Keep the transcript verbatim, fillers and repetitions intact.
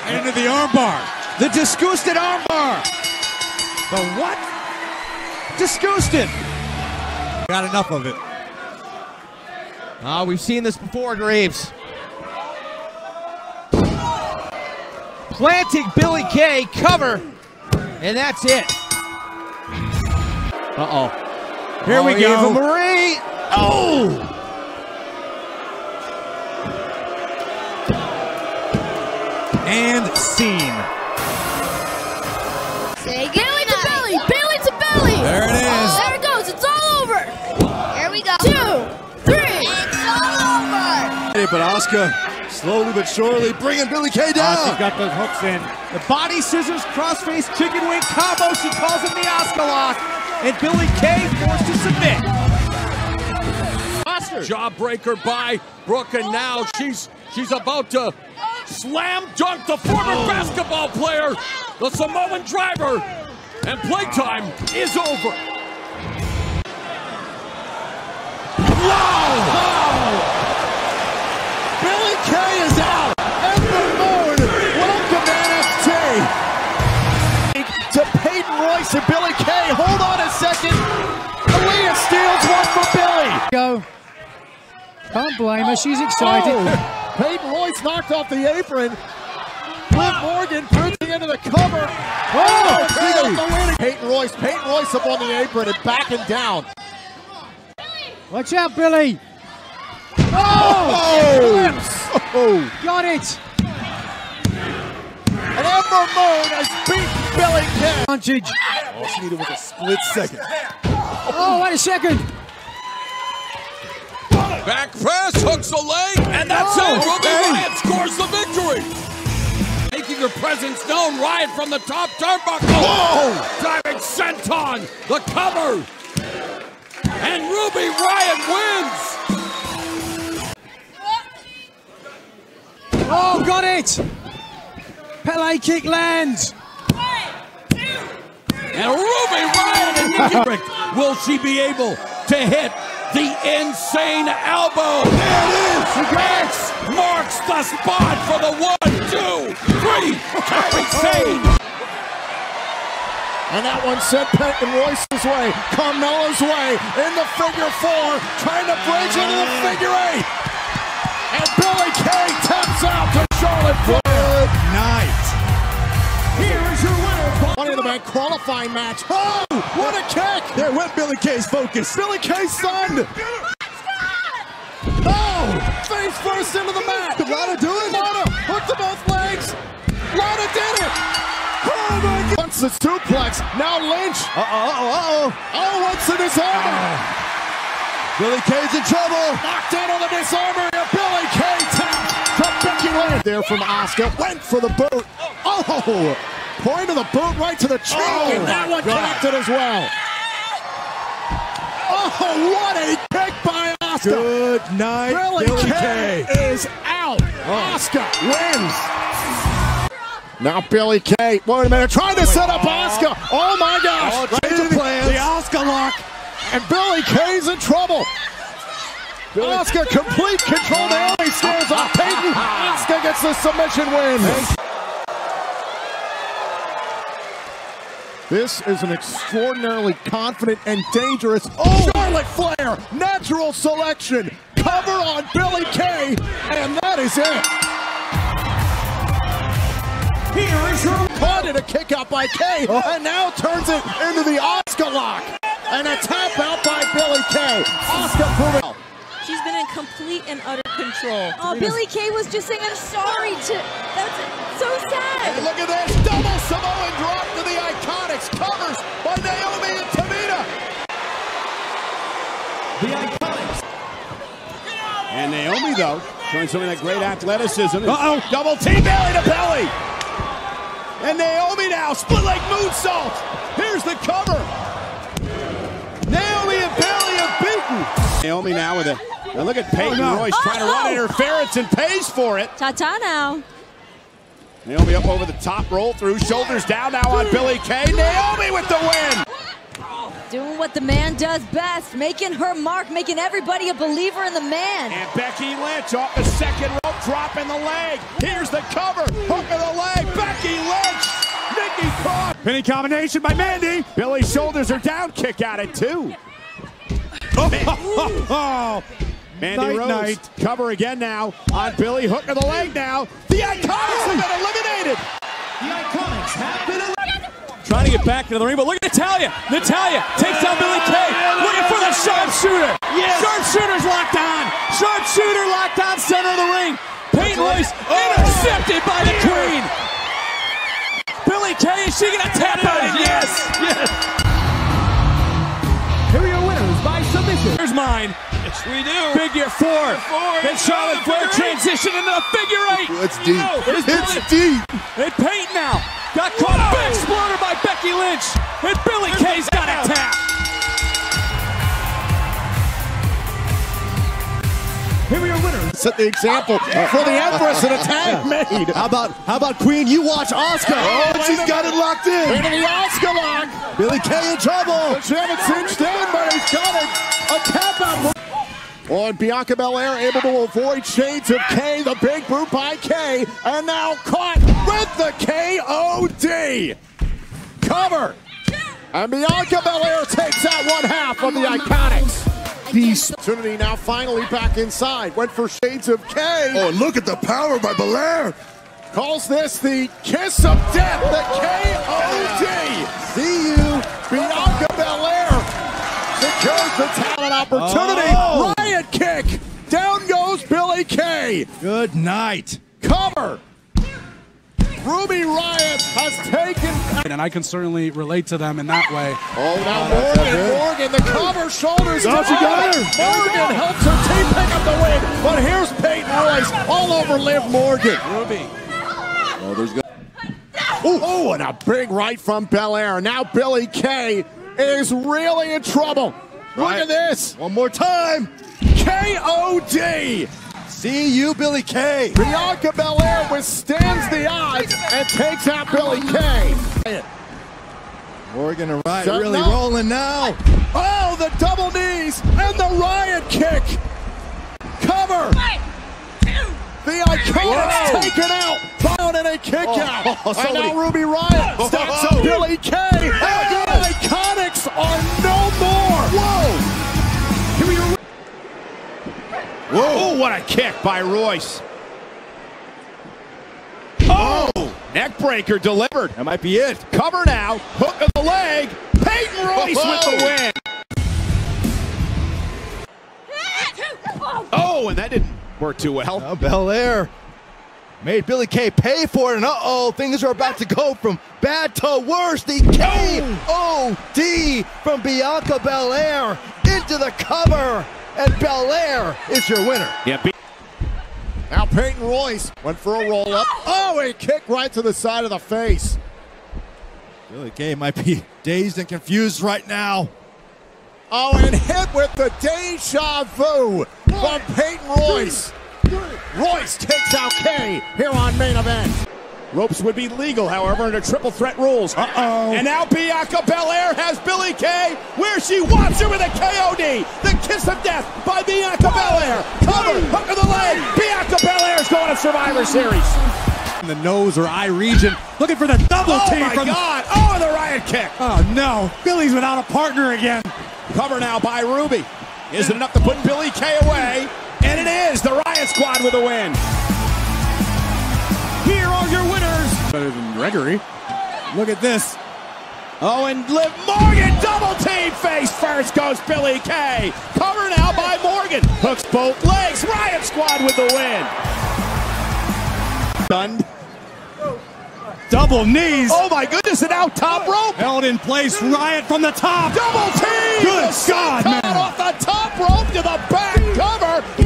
And into the armbar. The disgusted armbar. The what? Disgusted. Got enough of it. Ah, uh, we've seen this before, Graves. Planting Billie Kay, cover, and that's it. Uh-oh. Here oh, we go. Eva Marie. Oh! And scene. Say Bailey to Billie. Bailey to Billie. There it is. There it goes. It's all over. Here we go. Two, three. It's all over. But Asuka, slowly but surely, bringing Billie Kay down. Asuka's got those hooks in. The body scissors, crossface, chicken wing combo. She calls it the Asuka lock. And Billie Kay forced to submit. Jawbreaker by Brooke, and now she's she's about to slam dunk the former oh. basketball player, the Samoan driver, and playtime is over. Wow! Wow. Billie Kay is out. Ember Moon, welcome to N X T. To Peyton Royce and Billie Kay. Hold on a second. Aaliyah steals one for Billie. Go. Can't blame her. She's excited. Oh. Peyton Royce knocked off the apron. Liv Morgan printing into the cover. Oh, she got the win. Peyton Royce. Peyton Royce up on the apron and backing down. Watch out, Billie. Oh! Oh. Oh. Got it. And Ember Moon has beat Billie Kay. Advantage. All she needed was a split second. Oh, wait a second. Back press, hooks the leg, and that's oh, it. Ruby okay. Riott scores the victory. Making her presence known, Riott from the top turnbuckle. Whoa! Diving senton, the cover. And Ruby Riott wins. Oh, got it. Pele kick lands. And Ruby Riott and Nikki Rick. Will she be able to hit the insane elbow? There it is! X marks the spot for the one, two, three. Insane. And that one sent Peyton Royce's way, Carmella's way, in the figure four, trying to bridge into the figure eight. And Billie Kay taps out to Charlotte Flair. Good night. Here is your winner. Money in the Bank qualifying match. Oh, what a kick! There went Billie Kay's focus. Billie Kay stunned. Oh, face first into the mat. Did Lana do it? Lana hooked to both legs. Lana did it. Oh my God. Once the suplex, now Lynch. Uh-oh, uh-oh, uh-oh. Oh, what's the disarmer? Oh. Billie Kay's in trouble. Knocked in on the disarmer. And Billie Kay tapped to Becky Lynch. There from Asuka. Went for the boot. Oh, point of the boot right to the chin. Oh, and that one connected as well. Oh, what a kick by Asuka. Good night, Billie, Billie Kay, Kay is out. Oh. Asuka wins. Now Billie Kay, wait a minute, trying to set up Asuka. Oh my gosh, oh, right to plans. The Asuka lock. And Billie Kay's in trouble. Asuka complete control. Naomi stares off Peyton. Asuka gets the submission win. This is an extraordinarily confident and dangerous. Oh, Charlotte Flair, natural selection. Cover on Billie Kay, and that is it. Here is her caught it, a kick out by Kay, oh. and now turns it into the Asuka lock. And a tap out by Billie Kay. Asuka proving. She's been in complete and utter control. Oh, Billie Kay was just saying, I'm sorry to, that's so sad. And look at this, double Samoan drop to the Iconics. Covers by Naomi and Tamina. The Iconics. And Naomi, though, showing some of that great athleticism. Uh-oh, double team belly to belly. And Naomi now, split leg moonsault. Here's the cover. Naomi and Bailey have beaten. Naomi now with a, now look at Peyton oh, no. Royce trying oh, to run interference and pays for it. Ta-ta now. Naomi up over the top, roll through, shoulders down now on Billie Kay. Naomi with the win. Doing what the man does best, making her mark, making everybody a believer in the man. And Becky Lynch off the second rope, dropping the leg. Here's the cover, hook of the leg, Becky Lynch. Nikki Cross. Pinning combination by Mandy. Billy's shoulders are down, kick out at two. Oh, Mandy night, Rose, night. Cover again now on Billy, hook of the leg now. The Iconics have been eliminated. The Iconics have been eliminated. Trying to get back into the ring, but look at Natalya. Natalya takes down Billie Kay. Looking for the sharpshooter. Yes. Sharpshooter's locked on. Sharpshooter locked on center of the ring. Peyton Royce oh. intercepted by the Queen. Billie Kay, is she going to tap out? Yes. Yes. Here are your winners by submission. Here's mine. Yes, we do. Figure four. four. Then Charlotte Flair transition into the figure eight. It's deep. No, it's Billy, deep. And Peyton now got caught. Big exploder by Becky Lynch. And Billie Kay's got a tap. Here are your winners. Set the example for the Empress and a tag made. How about how about Queen? You watch Asuka. Oh, oh she's got it locked in. Into the Asuka lock. Billie Kay in trouble. She haven't cinched in, but he's got it. A tap out. Oh, and Bianca Belair able to avoid Shades of K, the big boot by Kay, and now caught with the K O D. Cover. And Bianca Belair takes out one half of the Iconics. The opportunity now finally back inside. Went for Shades of K. Oh, look at the power by Belair. Calls this the kiss of death, the K O D. See you, Bianca Belair. Secures the talent opportunity. Oh. Riot kick. Down goes Billie Kay. Good night. Cover. Ruby Riott has taken. And I can certainly relate to them in that way. Oh, now Morgan, Morgan, the cover, shoulders. Oh, she got her. Morgan helps her team pick up the win. But here's Peyton Royce all over Liv Morgan. Ruby. Oh, there's good. Oh, and a big right from Belair. Now Billie Kay is really in trouble. Look right. at this. One more time. K O D. See you, Billie Kay. Bianca Belair withstands the odds and takes out Billie Kay. Morgan and Riott Shut really up. rolling now. Oh, the double knees and the Riott kick. Cover. One, two, the Iconics Whoa. taken out. Down and a kick oh, out. Oh, and now Ruby Riott oh, stops oh, oh. Billie Kay. Oh, the Iconics are no more. Whoa. Here we are. Whoa. Oh, what a kick by Royce. Oh, neck breaker delivered. That might be it. Cover now, hook of the leg. Peyton Royce Whoa. with the win. Oh, and that didn't work too well. Oh, Belair made Billie Kay pay for it, and uh-oh, things are about to go from bad to worse. The K O D from Bianca Belair into the cover. And Belair is your winner. Yeah. Now Peyton Royce went for a roll-up. Oh, a kick right to the side of the face. Billie Kay might be dazed and confused right now. Oh, and hit with the deja vu from Peyton Royce. Royce takes out Kay here on Main Event. Ropes would be legal, however, under triple threat rules. Uh-oh. And now Bianca Belair has Billie Kay where she wants her with a K O D. The kiss of death by Bianca Belair. Cover, hook of the leg. Bianca Belair's going to Survivor Series. In the nose or eye region, looking for the double oh team. Oh, my from God. Oh, the Riott kick. Oh, no. Billy's without a partner again. Cover now by Ruby. Is it enough to put Billie Kay away? And it is. The Riott Squad with a win. Here are your winners. Better than Gregory. Look at this. Oh, and Liv Morgan double team face first goes Billie Kay. Cover now by Morgan. Hooks both legs. Riott Squad with the win. Stunned. Double knees. Oh my goodness, and now top rope. Held in place, Riott from the top. Double team. Good God, man. Off the top rope to the back cover.